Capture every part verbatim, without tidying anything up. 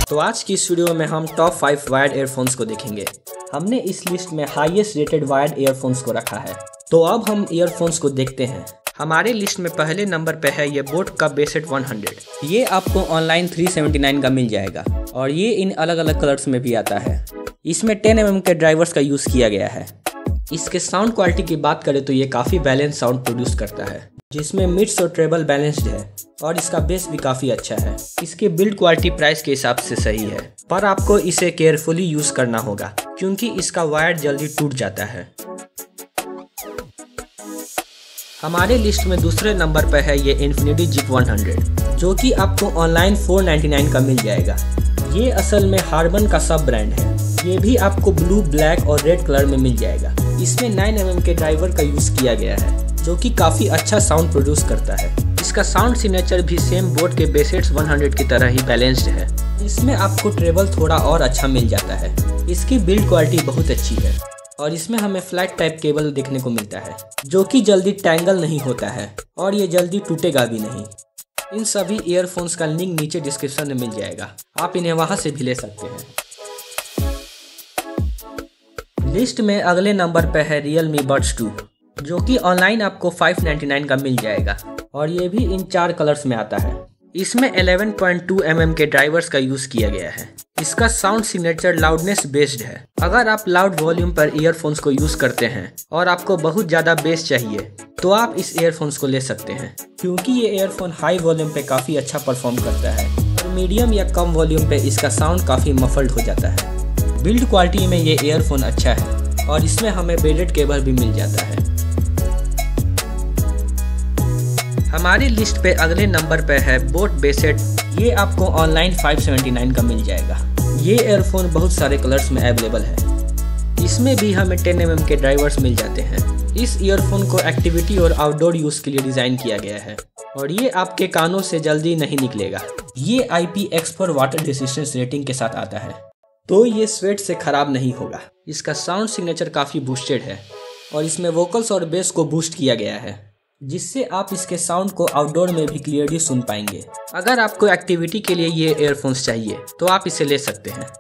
तो आज की इस वीडियो में हम टॉप फाइव वायर्ड ईयरफोन्स को देखेंगे। हमने इस लिस्ट में हाईएस्ट रेटेड वायर्ड ईयरफोन्स को रखा है। तो अब हम ईयरफोन्स को देखते हैं। हमारे लिस्ट में पहले नंबर पे है ये बोट का बेसेट सौ। ये आपको ऑनलाइन तीन सौ उन्यासी का मिल जाएगा और ये इन अलग अलग कलर्स में भी आता है। इसमें टेन एम एम के ड्राइवर्स का यूज़ किया गया है। इसके साउंड क्वालिटी की बात करें तो ये काफ़ी बैलेंस साउंड प्रोड्यूस करता है, जिसमें मिड्स और ट्रेबल बैलेंस्ड है और इसका बेस भी काफ़ी अच्छा है। इसकी बिल्ड क्वालिटी प्राइस के हिसाब से सही है, पर आपको इसे केयरफुली यूज़ करना होगा क्योंकि इसका वायर जल्दी टूट जाता है। हमारे लिस्ट में दूसरे नंबर पर है ये इन्फिनिटी जिप सौ, जो कि आपको ऑनलाइन चार सौ निन्यानवे का मिल जाएगा। ये असल में हार्मन का सब ब्रांड है। ये भी आपको ब्लू, ब्लैक और रेड कलर में मिल जाएगा। इसमें नौ एम एम के ड्राइवर का यूज़ किया गया है, जो कि काफ़ी अच्छा साउंड प्रोड्यूस करता है। इसका साउंड सिग्नेचर भी सेम बोट के बेसेट सौ की तरह ही बैलेंस्ड है। इसमें आपको ट्रेबल थोड़ा और अच्छा मिल जाता है। इसकी बिल्ड क्वालिटी बहुत अच्छी है और इसमें हमें फ्लैट टाइप केबल देखने को मिलता है, जो कि जल्दी टैंगल नहीं होता है और ये जल्दी टूटेगा भी नहीं। इन सभी ईयरफोन्स का लिंक नीचे डिस्क्रिप्शन में मिल जाएगा, आप इन्हें वहां से भी ले सकते हैं। लिस्ट में अगले नंबर पर है रियलमी बड्स टू, जो कि ऑनलाइन आपको पाँच सौ निन्यानवे का मिल जाएगा और ये भी इन चार कलर्स में आता है। इसमें ग्यारह पॉइंट दो एम एम के ड्राइवर्स का यूज़ किया गया है। इसका साउंड सिग्नेचर लाउडनेस बेस्ड है। अगर आप लाउड वॉल्यूम पर ईयरफोन्स को यूज़ करते हैं और आपको बहुत ज़्यादा बेस चाहिए तो आप इस ईयरफोन्स को ले सकते हैं, क्योंकि ये ईयरफोन हाई वॉल्यूम पे काफ़ी अच्छा परफॉर्म करता है और मीडियम या कम वॉल्यूम पे इसका साउंड काफ़ी मफल्ड हो जाता है। बिल्ड क्वालिटी में ये ईयरफोन अच्छा है और इसमें हमें बेडेड केबल भी मिल जाता है। हमारी लिस्ट पे अगले नंबर पे है बोट बेसेट। ये आपको ऑनलाइन पाँच सौ उन्यासी का मिल जाएगा। ये ईयरफोन बहुत सारे कलर्स में अवेलेबल है। इसमें भी हमें टेन एम एम के ड्राइवर्स मिल जाते हैं। इस ईयरफोन को एक्टिविटी और आउटडोर यूज़ के लिए डिज़ाइन किया गया है और ये आपके कानों से जल्दी नहीं निकलेगा। ये I P X four water resistance rating के साथ आता है, तो ये स्वेट से खराब नहीं होगा। इसका साउंड सिग्नेचर काफ़ी बूस्टेड है और इसमें वोकल्स और बेस को बूस्ट किया गया है, जिससे आप इसके साउंड को आउटडोर में भी क्लियरली सुन पाएंगे। अगर आपको एक्टिविटी के लिए ये ईयरफोन्स चाहिए तो आप इसे ले सकते हैं।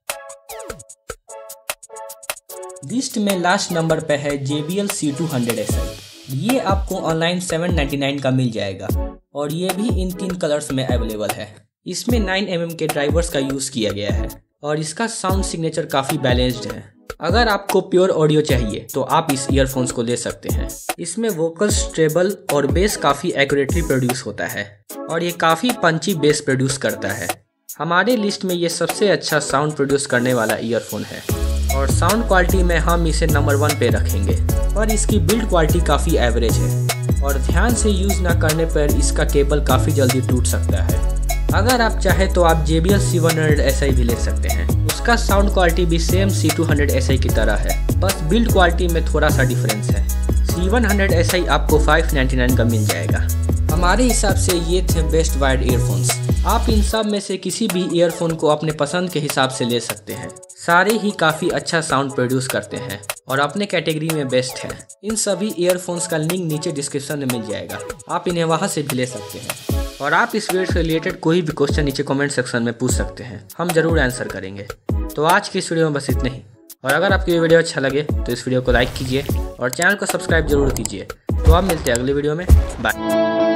लिस्ट में लास्ट नंबर पे है J B L C two hundred S I. ये आपको ऑनलाइन सात सौ निन्यानवे का मिल जाएगा और ये भी इन तीन कलर्स में अवेलेबल है। इसमें नौ एम एम के ड्राइवर्स का यूज़ किया गया है और इसका साउंड सिग्नेचर काफ़ी बैलेंस्ड है। अगर आपको प्योर ऑडियो चाहिए तो आप इस ईयरफोन्स को ले सकते हैं। इसमें वोकल्स, ट्रेबल और बेस काफ़ी एक्यूरेटली प्रोड्यूस होता है और ये काफ़ी पंची बेस प्रोड्यूस करता है। हमारे लिस्ट में ये सबसे अच्छा साउंड प्रोड्यूस करने वाला ईयरफोन है और साउंड क्वालिटी में हम इसे नंबर वन पे रखेंगे। और इसकी बिल्ड क्वालिटी काफ़ी एवरेज है और ध्यान से यूज़ ना करने पर इसका केबल काफ़ी जल्दी टूट सकता है। अगर आप चाहें तो आप J B L C one hundred S I भी ले सकते हैं। उसका साउंड क्वालिटी भी same C two hundred S I की तरह है, बस बिल्ड क्वालिटी में थोड़ा सा डिफरेंस है। C one hundred S I आपको पाँच सौ निन्यानवे का मिल जाएगा। हमारे हिसाब से ये थे बेस्ट वायर्ड ईयरफोन्स। आप इन सब में से किसी भी ईयरफोन को अपने पसंद के हिसाब से ले सकते हैं। सारे ही काफ़ी अच्छा साउंड प्रोड्यूस करते हैं और अपने कैटेगरी में बेस्ट है। इन सभी ईयरफोन्स का लिंक नीचे डिस्क्रिप्शन में मिल जाएगा, आप इन्हें वहां से भी ले सकते हैं। और आप इस वीडियो से रिलेटेड कोई भी क्वेश्चन नीचे कमेंट सेक्शन में पूछ सकते हैं, हम जरूर आंसर करेंगे। तो आज की इस वीडियो में बस इतना ही। और अगर आपको ये वीडियो अच्छा लगे तो इस वीडियो को लाइक कीजिए और चैनल को सब्सक्राइब जरूर कीजिए। तो आप मिलते हैं अगले वीडियो में। बाय।